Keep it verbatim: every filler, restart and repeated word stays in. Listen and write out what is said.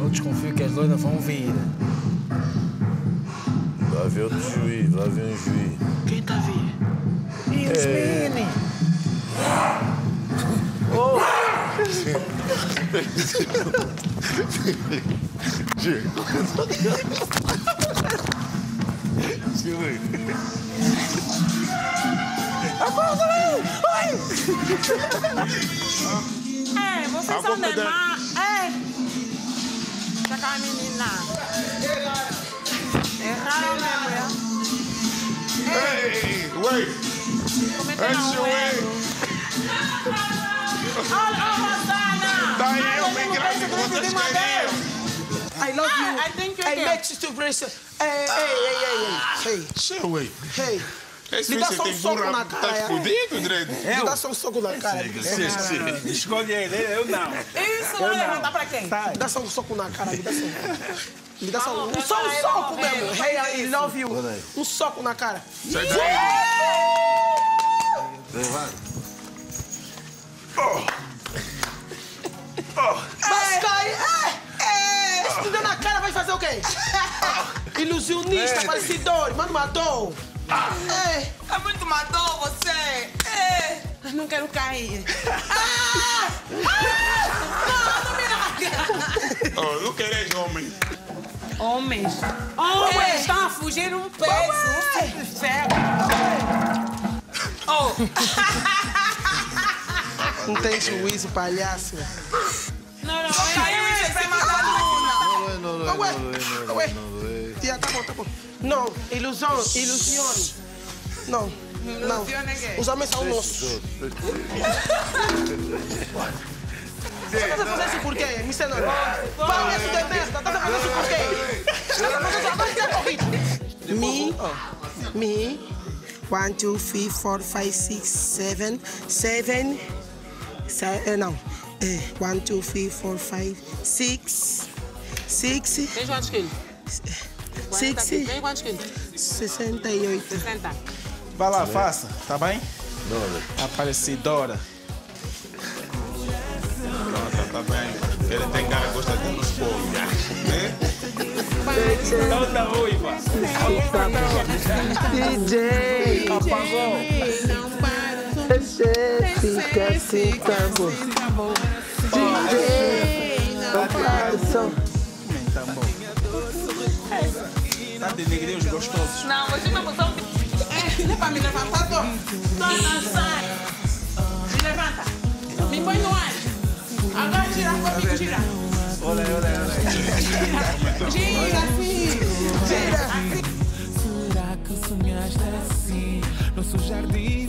desconfio que as loiras vão vir. Vai haver outro juiz, vai haver um juiz. Quem tá vindo? Yasmine! Oh! É, vocês são demais. É. Chega a menina. É raro mesmo, é? Hey, wait. That's your way. Olha, Rosana. Tá aí, eu bem grave com outras carinhas. I love you. I think you I can. make you to brace. Hey, hey, hey, hey, hey. Seu, ué. Hey. Esse Me dá você só um tem soco burra, na tá cara. é? fudido, Dredd? Me dá só um soco na cara. Escolhe ele, eu não. Isso, vai levantar pra quem? Me dá só um soco na cara. Me dá só um. Me dá só um. Vamos, Só um vamos, soco vamos, mesmo. vamos, Hey, vamos, I isso. love you. Um soco na cara. Sai daí. Mas cai. É, é. Estudando na cara vai fazer o quê? Ilusionista, parecidor. Mano, matou. É. É muito matou você. É. Eu não quero cair. Ah! Ah! Não, não me larga. Oh, não queres homem. Homens. Homens estão a fugir um peso. Um ferro. Oh. Não tem juízo, palhaço. Não, não, não. Caiu e você vai matar a Luna. Não, não, Ué, não, ué. não, não. Tia, tá bom, tá bom. Não, ilusão, ilusione. Não, não. Ilusione quê? Os homens são nossos. Você tá fazendo isso por quê? Me ensina. Para isso de merda. Tá fazendo isso por quê? Tá fazendo isso mais que a corrida. Me, me. One, two, three, four, five, six, seven, seven. Se, eh, não. Eh, one, two, three, four, five, six, six, Tem quantos quilos? six, Tem quantos quilos? sessenta e oito. sessenta. Vai lá, faça, tá bem? Não, Aparecidora. Tá, tá bem. Ele tem cara que gosta de nos povos. Toda ruiva. D J, Apagou. fica assim, acabou. D J, não façam. Tá bom. Tá de negrinhos gostosos. Não, você não botou. É pra me levantar, tô. Dona, sai. Me levanta. Me põe no ar. Agora tira comigo, gira. Olha aí, olha aí, olha aí. Gira, assim. Gira. Será que sonhaste assim? Nosso jardim